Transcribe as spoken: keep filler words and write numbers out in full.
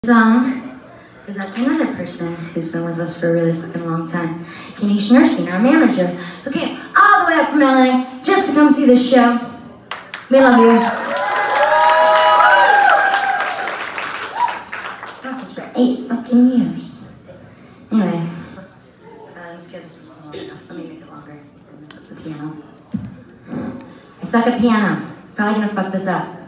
song goes out to another person who's been with us for a really fucking long time. Kanish Nurstein, our manager, who came all the way up from L A just to come see this show. We love you. Got this for eight fucking years. Anyway, uh, I'm scared this isn't long enough. Let me make it longer. I mess up the piano. I suck at piano. Probably gonna fuck this up.